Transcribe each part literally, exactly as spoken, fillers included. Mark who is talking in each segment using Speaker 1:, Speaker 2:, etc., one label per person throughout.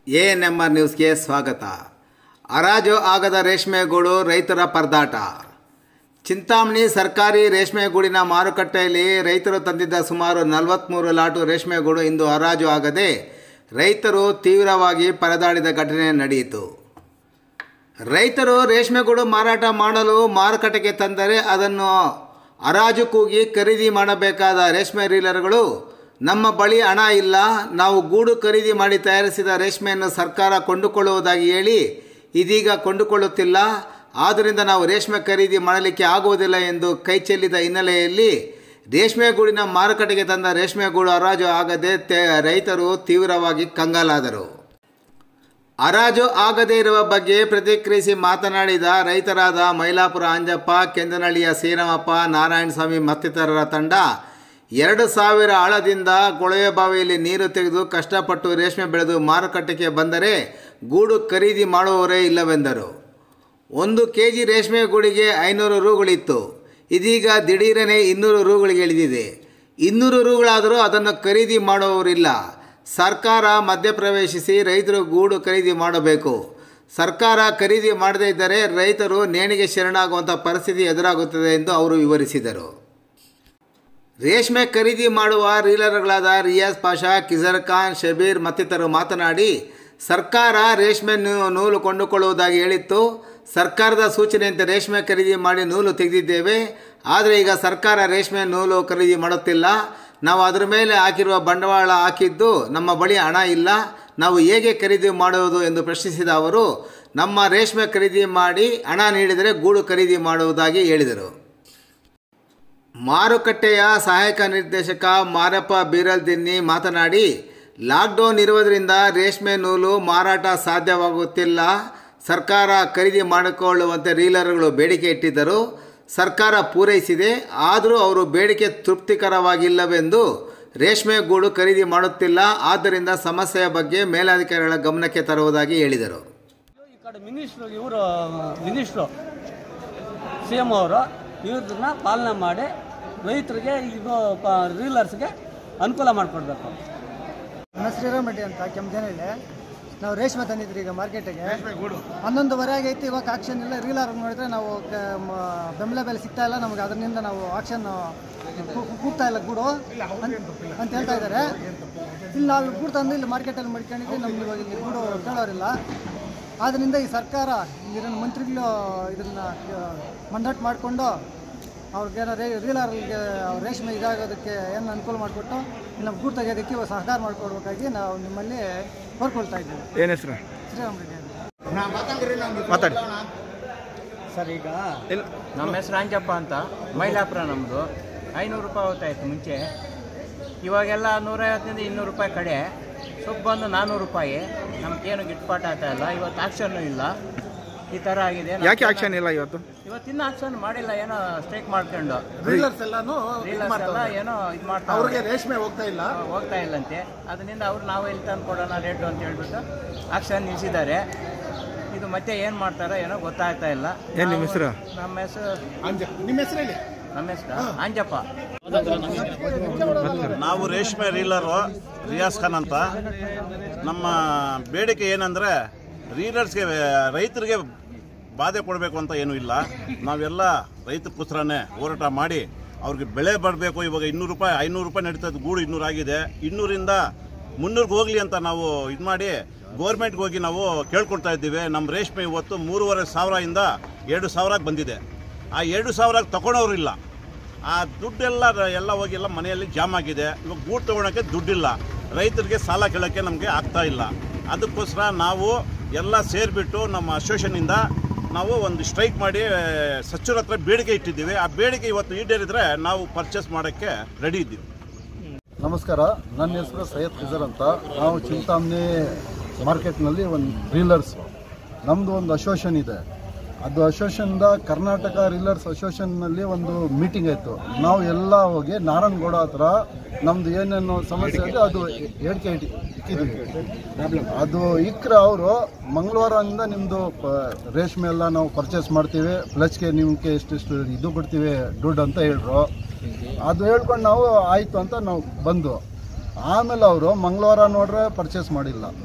Speaker 1: A N M R ನ್ಯೂಸ್ಗೆ ಸ್ವಾಗತ. ಹರಾಜು ಆಗದ ರೇಷ್ಮೆಗೂಡು ರೈತರ ಪರದಾಟ. ಚಿಂತಾಮಣಿ ಸರ್ಕಾರಿ ರೇಷ್ಮೆಗೂಡಿನ ಮಾರುಕಟ್ಟೆಯಲ್ಲಿ ರೈತರು ತಂದಿದ್ದ ಸುಮಾರು ನಲವತ್ತ್ಮೂರು ಲಾಟು ರೇಷ್ಮೆಗೂಡು ಇಂದು ಹರಾಜು ಆಗದೆ ರೈತರು ತೀವ್ರವಾಗಿ ಪರದಾಡಿದ ಘಟನೆ ನಡೆಯಿತು. ರೈತರು ರೇಷ್ಮೆಗೂಡು ಮಾರಾಟ ಮಾಡಲು ಮಾರುಕಟ್ಟೆಗೆ ತಂದರೆ ಅದನ್ನು ಹರಾಜು ಕೂಗಿ ಖರೀದಿ ಮಾಡಬೇಕಾದ ರೇಷ್ಮೆ ರೀಲರ್ಗಳು ನಮ್ಮ ಬಳಿ ಹಣ ಇಲ್ಲ, ನಾವು ಗೂಡು ಖರೀದಿ ಮಾಡಿ ತಯಾರಿಸಿದ ರೇಷ್ಮೆಯನ್ನು ಸರ್ಕಾರ ಕೊಂಡುಕೊಳ್ಳುವುದಾಗಿ ಹೇಳಿ ಇದೀಗ ಕೊಂಡುಕೊಳ್ಳುತ್ತಿಲ್ಲ, ಆದ್ದರಿಂದ ನಾವು ರೇಷ್ಮೆ ಖರೀದಿ ಮಾಡಲಿಕ್ಕೆ ಆಗುವುದಿಲ್ಲ ಎಂದು ಕೈಚೆಲ್ಲಿದ ಹಿನ್ನೆಲೆಯಲ್ಲಿ ರೇಷ್ಮೆಗೂಡಿನ ಮಾರುಕಟ್ಟೆಗೆ ತಂದ ರೇಷ್ಮೆಗೂಡು ಹರಾಜು ಆಗದೆ ರೈತರು ತೀವ್ರವಾಗಿ ಕಂಗಾಲಾದರು. ಹರಾಜು ಆಗದೇ ಇರುವ ಬಗ್ಗೆ ಪ್ರತಿಕ್ರಿಯಿಸಿ ಮಾತನಾಡಿದ ರೈತರಾದ ಮೈಲಾಪುರ ಅಂಜಪ್ಪ, ಕೆಂದನಹಳ್ಳಿಯ ಶ್ರೀರಾಮಪ್ಪ, ನಾರಾಯಣಸ್ವಾಮಿ ಮತ್ತಿತರರ ತಂಡ ಎರಡು ಸಾವಿರ ಆಳದಿಂದ ಕೊಳವೆ ಬಾವಿಯಲ್ಲಿ ನೀರು ತೆಗೆದು ಕಷ್ಟಪಟ್ಟು ರೇಷ್ಮೆ ಬೆಳೆದು ಮಾರುಕಟ್ಟೆಗೆ ಬಂದರೆ ಗೂಡು ಖರೀದಿ ಮಾಡುವವರೇ ಇಲ್ಲವೆಂದರು. ಒಂದು ಕೆ ಜಿ ರೇಷ್ಮೆ ಗೂಡಿಗೆ ಐನೂರು ರೂಗಳಿತ್ತು, ಇದೀಗ ದಿಢೀರನೆ ಇನ್ನೂರು ರೂಗಳಿಗೆ ಇಳಿದಿದೆ. ಇನ್ನೂರು ರೂಗಳಾದರೂ ಅದನ್ನು ಖರೀದಿ ಮಾಡುವವರಿಲ್ಲ. ಸರ್ಕಾರ ಮಧ್ಯಪ್ರವೇಶಿಸಿ ರೈತರು ಗೂಡು ಖರೀದಿ ಮಾಡಬೇಕು. ಸರ್ಕಾರ ಖರೀದಿ ಮಾಡದೇ ಇದ್ದರೆ ರೈತರು ನೇಣಿಗೆ ಶರಣಾಗುವಂಥ ಪರಿಸ್ಥಿತಿ ಎದುರಾಗುತ್ತದೆ ಎಂದು ಅವರು ವಿವರಿಸಿದರು. ರೇಷ್ಮೆ ಖರೀದಿ ಮಾಡುವ ರೀಲರ್ಗಳಾದ ರಿಯಾಜ್ ಪಾಷಾ, ಕಿಜರ್ ಖಾನ್, ಶಬೀರ್ ಮತ್ತಿತರರು ಮಾತನಾಡಿ, ಸರ್ಕಾರ ರೇಷ್ಮೆ ನೂಲು ಕೊಂಡುಕೊಳ್ಳುವುದಾಗಿ ಹೇಳಿತ್ತು. ಸರ್ಕಾರದ ಸೂಚನೆಯಂತೆ ರೇಷ್ಮೆ ಖರೀದಿ ಮಾಡಿ ನೂಲು ತೆಗೆದಿದ್ದೇವೆ. ಆದರೆ ಈಗ ಸರ್ಕಾರ ರೇಷ್ಮೆ ನೂಲು ಖರೀದಿ ಮಾಡುತ್ತಿಲ್ಲ. ನಾವು ಅದರ ಮೇಲೆ ಹಾಕಿರುವ ಬಂಡವಾಳ ಹಾಕಿದ್ದು ನಮ್ಮ ಬಳಿ ಹಣ ಇಲ್ಲ, ನಾವು ಹೇಗೆ ಖರೀದಿ ಮಾಡುವುದು ಎಂದು ಪ್ರಶ್ನಿಸಿದ ಅವರು, ನಮ್ಮ ರೇಷ್ಮೆ ಖರೀದಿ ಮಾಡಿ ಹಣ ನೀಡಿದರೆ ಗೂಡು ಖರೀದಿ ಮಾಡುವುದಾಗಿ ಹೇಳಿದರು. ಮಾರುಕಟ್ಟೆಯ ಸಹಾಯಕ ನಿರ್ದೇಶಕ ಮಾರಪ್ಪ ಬೀರಲ್ದಿನ್ನಿ ಮಾತನಾಡಿ, ಲಾಕ್ಡೌನ್ ಇರುವುದರಿಂದ ರೇಷ್ಮೆ ನೂಲು ಮಾರಾಟ ಸಾಧ್ಯವಾಗುತ್ತಿಲ್ಲ. ಸರ್ಕಾರ ಖರೀದಿ ಮಾಡಿಕೊಳ್ಳುವಂತೆ ರೀಲರ್ಗಳು ಬೇಡಿಕೆ ಇಟ್ಟಿದ್ದರು, ಸರ್ಕಾರ ಪೂರೈಸಿದೆ. ಆದರೂ ಅವರು ಬೇಡಿಕೆ ತೃಪ್ತಿಕರವಾಗಿಲ್ಲವೆಂದು ರೇಷ್ಮೆ ಗೂಡು ಖರೀದಿ ಮಾಡುತ್ತಿಲ್ಲ. ಆದ್ದರಿಂದ ಸಮಸ್ಯೆಯ ಬಗ್ಗೆ ಮೇಲಧಿಕಾರಿಗಳ ಗಮನಕ್ಕೆ ತರುವುದಾಗಿ ಹೇಳಿದರು.
Speaker 2: ಈ ಕಡೆ ಮಿನಿಸ್ಟ್ರು ಇವರು ಮಿನಿಸ್ಟ್ರು ಸಿ ಎಂ ಅವರು ಇವ್ರನ್ನ ಪಾಲನೆ ಮಾಡಿ ರೈತರಿಗೆ ಇದು ರೀಲರ್ಸ್ಗೆ ಅನುಕೂಲ ಮಾಡಿಕೊಡ್ಬೇಕು.
Speaker 3: ನನ್ನ ಶ್ರೀರಾಮ್ ರೆಡ್ಡಿ ಅಂತ ಕೆಂಪಜನಹಳ್ಳಿ. ನಾವು ರೇಷ್ಮೆ ತಂದಿದ್ರಿ ಈಗ ಮಾರ್ಕೆಟಿಗೆ, ಹನ್ನೊಂದುವರೆ ಆಗೈತಿ, ಇವಾಗ ಆಕ್ಷನ್ ಇಲ್ಲ. ರೀಲರ್ ನೋಡಿದ್ರೆ ನಾವು ಬೆಂಬಲ ಬೆಲೆ ಸಿಗ್ತಾ ಇಲ್ಲ ನಮಗೆ, ಅದರಿಂದ ನಾವು ಆಕ್ಷನ್ ಕೂಗ್ತಾ ಇಲ್ಲ ಗೂಡು ಅಂತ ಹೇಳ್ತಾ ಇದ್ದಾರೆ. ಇಲ್ಲಿ ನಾವು ಗೂಡು ತಂದು ಇಲ್ಲಿ ಮಾರ್ಕೆಟಲ್ಲಿ ಮಾಡ್ಕೊಂಡಿದ್ವಿ, ನಮ್ಗೆ ಇವಾಗ ಇಲ್ಲಿ ಗೂಡು ಕೇಳೋರಿಲ್ಲ. ಆದ್ದರಿಂದ ಈ ಸರ್ಕಾರ ಇಲ್ಲಿನ ಮಂತ್ರಿಗಳು ಇದನ್ನು ಮಂಡಟ್ ಮಾಡಿಕೊಂಡು ಅವ್ರಿಗೇನೋ ರೇ ರೀಲರ್ಗೆ ರೇಷ್ಮೆ ಇದಾಗೋದಕ್ಕೆ ಏನು ಅನುಕೂಲ ಮಾಡಿಕೊಟ್ಟು ನಮ್ಮ ಗೂಡು ತೆಗೆಯೋದಕ್ಕೆ ಸಹಕಾರ ಮಾಡಿಕೊಡ್ಬೇಕಾಗಿ ನಾವು ನಿಮ್ಮಲ್ಲಿ ಕೋರ್ಕೊಳ್ತಾ ಇದ್ದೀವಿ.
Speaker 4: ಏನು ಹೆಸರು?
Speaker 3: ಶ್ರೀರಾಮ್ ರೆಡ್ಡಿ
Speaker 4: ಮಾತಾಡಿ
Speaker 2: ಸರ್. ಈಗ ನಮ್ಮ ಹೆಸರು ಅಂಜಪ್ಪ ಅಂತ, ಮೈಲಾಪುರ ನಮ್ಮದು. ಐನೂರು ರೂಪಾಯಿ ಹೋಗ್ತಾಯಿತ್ತು ಮುಂಚೆ, ಇವಾಗೆಲ್ಲ ನೂರೈವತ್ತರಿಂದ ಇನ್ನೂರು ರೂಪಾಯಿ ಕಡೆ ಸೊಪ್ಪು ಬಂದು ನಾನ್ನೂರು ರೂಪಾಯಿ. ನಮ್ಗೇನು ಗಿಟ್ಪಾಟ್ ಆಗ್ತಾ ಇಲ್ಲ. ಇವತ್ತು ಆಕ್ಷನ್ನು ಇಲ್ಲ, ಈ ಥರ ಆಗಿದೆ.
Speaker 4: ಯಾಕೆ ಆಕ್ಷನ್ ಇಲ್ಲ ಇವತ್ತು?
Speaker 2: ಇವತ್ತಿನ ಆಕ್ಷನ್ ಮಾಡಿಲ್ಲ, ಏನೋ ಸ್ಟ್ರೈಕ್ ಮಾಡ್ಕೊಂಡು
Speaker 5: ರೀಲರ್ಸ್ ಎಲ್ಲಾನು
Speaker 2: ರೀಲರ್ಸ್ ಎಲ್ಲ ಏನೋ ಇದು ಮಾಡ್ತಾರೆ,
Speaker 5: ಅವ್ರಿಗೆ ರೇಷ್ಮೆ ಹೋಗ್ತಾ ಇಲ್ಲ
Speaker 2: ಹೋಗ್ತಾ ಇಲ್ಲಂತೆ. ಅದರಿಂದ ಅವ್ರು ನಾವು ಎಲ್ಲಿ ತಂದು ಕೊಡೋಣ ರೇಟು ಅಂತ ಹೇಳ್ಬಿಟ್ಟು ಆಕ್ಷನ್ ನಿಲ್ಲಿಸಿದ್ದಾರೆ. ಇದು ಮತ್ತೆ ಏನು ಮಾಡ್ತಾರೋ ಏನೋ ಗೊತ್ತಾಗ್ತಾ ಇಲ್ಲ.
Speaker 4: ಏನು ನಿಮ್ಮ ಹೆಸರು?
Speaker 2: ನಮ್ಮ ಹೆಸರು
Speaker 5: ಅಂಜ ನಿಮ್ಮ ಹೆಸರು ಹೇಳಿ.
Speaker 2: ನಮ್ಮ ಹೆಸರು ಅಂಜಪ್ಪ.
Speaker 6: ನಾವು ರೇಷ್ಮೆ ರೀಲರು ರಿಯಾಜ್ ಖಾನ್ ಅಂತ. ನಮ್ಮ ಬೇಡಿಕೆ ಏನಂದರೆ, ರೀಲರ್ಸ್ಗೆ ರೈತರಿಗೆ ಬಾಧೆ ಕೊಡಬೇಕು ಅಂತ ಏನೂ ಇಲ್ಲ. ನಾವೆಲ್ಲ ರೈತ ಪುತ್ರನೇ ಹೋರಾಟ ಮಾಡಿ ಅವ್ರಿಗೆ ಬೆಳೆ ಬರಬೇಕು. ಇವಾಗ ಇನ್ನೂರು ರೂಪಾಯಿ ಐನೂರು ರೂಪಾಯಿ ನಡೀತದೆ, ಗೂಡು ಇನ್ನೂರು ಆಗಿದೆ. ಇನ್ನೂರಿಂದ ಮುನ್ನೂರಿಗೆ ಹೋಗಲಿ ಅಂತ ನಾವು ಇದು ಮಾಡಿ ಗೋರ್ಮೆಂಟ್ಗೆ ಹೋಗಿ ನಾವು ಕೇಳ್ಕೊಳ್ತಾ ಇದ್ದೀವಿ. ನಮ್ಮ ರೇಷ್ಮೆ ಇವತ್ತು ಮೂರುವರೆ ಸಾವಿರದಿಂದ ಎರಡು ಸಾವಿರಕ್ಕೆ ಬಂದಿದೆ. ಆ ಎರಡು ಸಾವಿರಕ್ಕೆ ತಗೊಳೋರಿಲ್ಲ. ಆ ದುಡ್ಡೆಲ್ಲ ಎಲ್ಲ ಹೋಗಿ ಎಲ್ಲ ಮನೆಯಲ್ಲಿ ಜಾಮ್ ಆಗಿದೆ. ಇವಾಗ ಗೂಡು ತೊಗೊಳಕ್ಕೆ ದುಡ್ಡಿಲ್ಲ, ರೈತರಿಗೆ ಸಾಲ ಕೇಳೋಕ್ಕೆ ನಮಗೆ ಆಗ್ತಾ ಇಲ್ಲ. ಅದಕ್ಕೋಸ್ಕರ ನಾವು ಎಲ್ಲ ಸೇರಿಬಿಟ್ಟು ನಮ್ಮ ಅಸೋಸಿಯೇಷನಿಂದ ನಾವು ಒಂದು ಸ್ಟ್ರೈಕ್ ಮಾಡಿ ಸಚಿವರ ಹತ್ರ ಬೇಡಿಕೆ ಇಟ್ಟಿದ್ದೀವಿ. ಆ ಬೇಡಿಕೆ ಇವತ್ತು ಈಡೇರಿದ್ರೆ ನಾವು ಪರ್ಚೇಸ್ ಮಾಡೋಕ್ಕೆ ರೆಡಿ ಇದ್ದೀವಿ.
Speaker 7: ನಮಸ್ಕಾರ, ನನ್ನ ಹೆಸರು ಸೈಯದ್ ಖಿಜರ್ ಅಂತ. ನಾವು ಚಿಂತಾಮಣಿ ಮಾರ್ಕೆಟ್ನಲ್ಲಿ ಒಂದು ರೀಲರ್ಸು, ನಮ್ಮದು ಒಂದು ಅಸೋಸಿಯೇಷನ್ ಇದೆ. ಅದು ಅಸೋಸಿಯೇಷನ್ದ ಕರ್ನಾಟಕ ರೀಲರ್ಸ್ ಅಸೋಸಿಯೇಷನ್ನಲ್ಲಿ ಒಂದು ಮೀಟಿಂಗ್ ಆಯಿತು. ನಾವು ಎಲ್ಲ ಹೋಗಿ ನಾರಾಯಣಗೌಡ ಹತ್ರ ನಮ್ಮದು ಏನೇನು ಸಮಸ್ಯೆ ಇದೆ ಅದು ಹೇಳಿಕೆ ಇಟ್ಟಿದ್ದೀವಿ. ಅದು ಇಕ್ರೆ ಅವರು ಮಂಗಳವಾರದಿಂದ ನಿಮ್ಮದು ರೇಷ್ಮೆ ಎಲ್ಲ ನಾವು ಪರ್ಚೇಸ್ ಮಾಡ್ತೀವಿ, ಪ್ಲಸ್ಗೆ ನಿಮಗೆ ಇಷ್ಟಿಷ್ಟು ಇದು ಕೊಡ್ತೀವಿ ದುಡ್ಡು ಅಂತ ಹೇಳ್ರು. ಅದು ಹೇಳ್ಕೊಂಡು ನಾವು ಆಯಿತು ಅಂತ ನಾವು ಬಂದು, ಆಮೇಲೆ ಅವರು ಮಂಗಳವಾರ ನೋಡ್ರೆ ಪರ್ಚೇಸ್ ಮಾಡಿಲ್ಲ,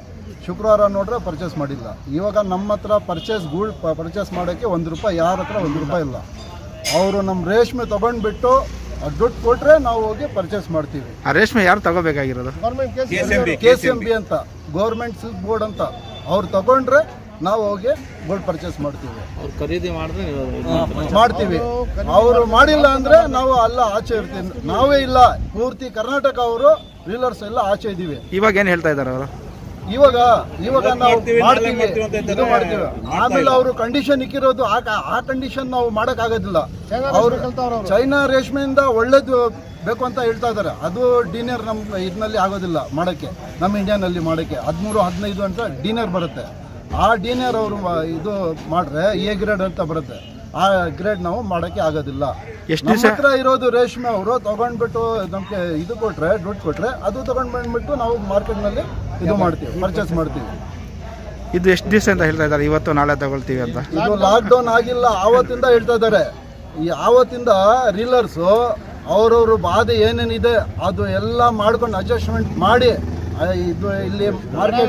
Speaker 7: ಶುಕ್ರವಾರ ನೋಡ್ರೆ ಪರ್ಚೇಸ್ ಮಾಡಿಲ್ಲ. ಇವಾಗ ನಮ್ಮ ಹತ್ರ ಪರ್ಚೇಸ್ ಗೂಳ್ ಪರ್ಚೇಸ್ ಮಾಡೋಕ್ಕೆ ಒಂದು ರೂಪಾಯಿ ಯಾರ ಹತ್ರ ಒಂದು ರೂಪಾಯಿ ಇಲ್ಲ. ಅವರು ನಮ್ಮ ರೇಷ್ಮೆ ತೊಗೊಂಡ್ಬಿಟ್ಟು ದುಡ್ಡು ಕೊಟ್ಟರೆ ನಾವು ಹೋಗಿ ಪರ್ಚೇಸ್ ಮಾಡ್ತೀವಿ.
Speaker 4: ಆ ರೇಷ್ಮೆ ಯಾರು ತಗೋಬೇಕಾಗಿರೋದು?
Speaker 7: ಕೆ ಸಿ ಎಂ ಬಿ ಅಂತ, ಗೌರ್ಮೆಂಟ್ ಸಿಲ್ಕ್ ಬೋರ್ಡ್ ಅಂತ, ಅವ್ರು ತಗೊಂಡ್ರೆ ನಾವು ಹೋಗಿ ಗೋಲ್ಡ್ ಪರ್ಚೇಸ್ ಮಾಡ್ತೀವಿ.
Speaker 4: ಖರೀದಿ ಮಾಡಿದ್ರೆ
Speaker 7: ಮಾಡ್ತೀವಿ. ಅವರು ಮಾಡಿಲ್ಲ ಅಂದ್ರೆ ನಾವು ಅಲ್ಲ ಆಚೆ ಇರ್ತೀವಿ. ನಾವೇ ಇಲ್ಲ, ಪೂರ್ತಿ ಕರ್ನಾಟಕ ಅವರು ರೀಲರ್ಸ್ ಎಲ್ಲ ಆಚೆ ಇದ್ದೀವಿ.
Speaker 4: ಇವಾಗ ಏನು ಹೇಳ್ತಾ ಇದ್ದಾರೆ ಅವರು?
Speaker 7: ಇವಾಗ ಇವಾಗ ನಾವು ಮಾಡ್ತೀವಿ, ಇದು ಮಾಡ್ತೀವಿ. ಆಮೇಲೆ ಅವರು ಕಂಡೀಷನ್ ಇಕ್ಕಿರೋದು ಆ ಕಂಡೀಷನ್ ನಾವು ಮಾಡಕ್ ಆಗೋದಿಲ್ಲ. ಅವರು ಚೈನಾ ರೇಷ್ಮೆಯಿಂದ ಒಳ್ಳೇದು ಬೇಕು ಅಂತ ಹೇಳ್ತಾ ಇದ್ದಾರೆ. ಅದು ಡಿನರ್ ನಮ್ಮ ಇದರಲ್ಲಿ ಆಗೋದಿಲ್ಲ ಮಾಡಕ್ಕೆ, ನಮ್ಮ ಇಂಡಿಯಾನಲ್ಲಿ ಮಾಡಕ್ಕೆ ಹದಿಮೂರು ಹದಿನೈದು ಅಂತ ಡಿನರ್ ಬರುತ್ತೆ. ಆ ಡಿನರ್ ಅವರು ಇದು ಮಾಡ್ರೆ ಎ ಗ್ರೇಡ್ ಅಂತ ಬರುತ್ತೆ. ಆ ಗ್ರೇಡ್ ನಾವು ಮಾಡಕ್ಕೆ ಆಗೋದಿಲ್ಲ. ನಮ್ಮ ಹತ್ರ ಇರೋದು ರೇಷ್ಮೆ ಅವರು ತಗೊಂಡ್ಬಿಟ್ಟು ನಮ್ಗೆ ಇದು ಕೊಟ್ರೆ, ದುಡ್ಡು ಕೊಟ್ರೆ ಅದು ತಗೊಂಡ್ ಬಂದ್ಬಿಟ್ಟು ನಾವು ಮಾರ್ಕೆಟ್ನಲ್ಲಿ ಇದು ಮಾಡ್ತೀವಿ, ಪರ್ಚೇಸ್ ಮಾಡ್ತೀವಿ.
Speaker 4: ಇದು ಎಷ್ಟು ದಿವಸ ಅಂತ ಹೇಳ್ತಾ ಇದ್ದಾರೆ? ಇವತ್ತು ನಾಳೆ ತಗೊಳ್ತೀವಿ ಅಂತ.
Speaker 7: ಇದು ಲಾಕ್ ಡೌನ್ ಆಗಿಲ್ಲ, ಆವತ್ತಿಂದ ಹೇಳ್ತಾ ಇದ್ದಾರೆ. ಈ ಆವತ್ತಿಂದ ರೀಲರ್ಸು ಅವ್ರವ್ರ ಬಾಧೆ ಏನೇನಿದೆ ಅದು ಎಲ್ಲ ಮಾಡ್ಕೊಂಡು ಅಡ್ಜಸ್ಟ್ಮೆಂಟ್ ಮಾಡಿ ಇದು ಇಲ್ಲಿ ಮಾರ್ಕೆಟ್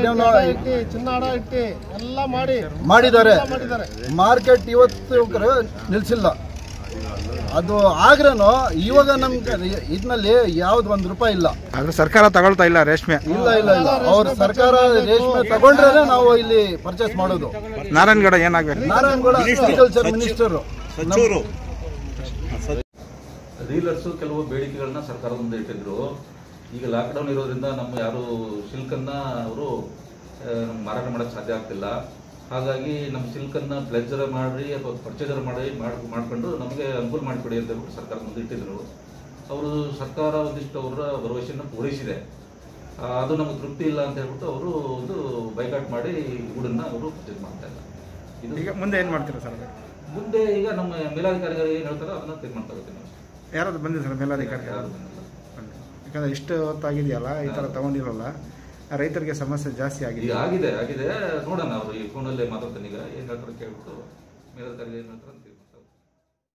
Speaker 7: ಎಲ್ಲ ಮಾಡಿದ್ದಾರೆ. ಮಾರ್ಕೆಟ್ ಇವತ್ತು ನಿಲ್ಸಿಲ್ಲ. ಅದು ಆಗ್ರೇನು ಇವಾಗ ನಮ್ಗೆ ಇದ್ನಲ್ಲಿ ಯಾವ್ದು ಒಂದ್ ರೂಪಾಯಿ ಇಲ್ಲ.
Speaker 4: ಆದ್ರೆ ಸರ್ಕಾರ ತಗೊಳ್ತಾ ಇಲ್ಲ ರೇಷ್ಮೆ.
Speaker 7: ಇಲ್ಲ ಇಲ್ಲ ಇಲ್ಲ ಅವ್ರ ಸರ್ಕಾರ ರೇಷ್ಮೆ ತಗೊಂಡ್ರೆ ನಾವು ಇಲ್ಲಿ ಪರ್ಚೇಸ್ ಮಾಡೋದು.
Speaker 4: ನಾರಾಯಣಗೌಡ ಏನಾಗಬೇಕು?
Speaker 7: Narayanagowda agriculture minister.
Speaker 8: ರೀಲರ್ಸು ಕೆಲವು ಬೇಡಿಕೆಗಳನ್ನ ಸರ್ಕಾರದ ಮುಂದೆ ಇಟ್ಟಿದ್ರು. ಈಗ ಲಾಕ್ಡೌನ್ ಇರೋದ್ರಿಂದ ನಮ್ಮ ಯಾರು ಸಿಲ್ಕನ್ನ ಅವರು ಮಾರಾಟ ಮಾಡೋಕ್ಕೆ ಸಾಧ್ಯ ಆಗ್ತಿಲ್ಲ. ಹಾಗಾಗಿ ನಮ್ಮ ಸಿಲ್ಕನ್ನು ಪ್ಲೆಜರ್ ಮಾಡಿ ಅಥವಾ ಪರ್ಚೇಸರ್ ಮಾಡಿ ಮಾಡ್ಕೊಂಡು ನಮಗೆ ಅನುಕೂಲ ಮಾಡಿಕೊಡಿ ಅಂತ ಹೇಳ್ಬಿಟ್ಟು ಸರ್ಕಾರದ ಮುಂದೆ ಇಟ್ಟಿದ್ರು. ಅವರು ಸರ್ಕಾರ ಒಂದಿಷ್ಟು ಅವರ ಭರವಸೆಯನ್ನು ಪೂರೈಸಿದೆ. ಅದು ನಮಗೆ ತೃಪ್ತಿ ಇಲ್ಲ ಅಂತ ಹೇಳ್ಬಿಟ್ಟು ಅವರು ಒಂದು ಬೈಕಾಟ್ ಮಾಡಿ ಗೂಡನ್ನ ಅವರು ಪರ್ಚೇಸ್ ಮಾಡ್ತಾ ಇಲ್ಲ. ಇದು
Speaker 4: ಈಗ ಮುಂದೆ ಏನು ಮಾಡ್ತೀರಾ ಸರ್?
Speaker 8: ಮುಂದೆ ಈಗ ನಮ್ಮ ಮೇಲಾಧಿಕಾರಿಗಳು ಏನು ಹೇಳ್ತಾರೋ ಅದನ್ನ ತೀರ್ಮಾನ ತಗೋತೀವಿ ನಾವು.
Speaker 4: ಯಾರಾದ್ರು ಬಂದಿದೆ ಸರ್ ಮೇಲಾಧಿಕಾರಿ?
Speaker 8: ಯಾರು ಬಂದಿಲ್ಲ.
Speaker 4: ಯಾಕಂದ್ರೆ ಇಷ್ಟು ಹೊತ್ತಾಗಿದೆಯಲ್ಲ, ಈ ಥರ ತಗೊಂಡಿರಲ್ಲ, ರೈತರಿಗೆ ಸಮಸ್ಯೆ ಜಾಸ್ತಿ ಆಗಿದೆ.
Speaker 8: ಆಗಿದೆ ಆಗಿದೆ ನೋಡೋಣ. ಅವರು ಈ ಫೋನಲ್ಲೇ ಮಾತಾಡ್ತಾನೆ. ಈಗ ಏನು ಹೇಳ್ತಾರೆ ಕೇಳ್ಬಿಟ್ಟು ಮೇಲಾಧಿಕಾರಿಗಳು ಏನು ಹೇಳ್ತಾರೆ.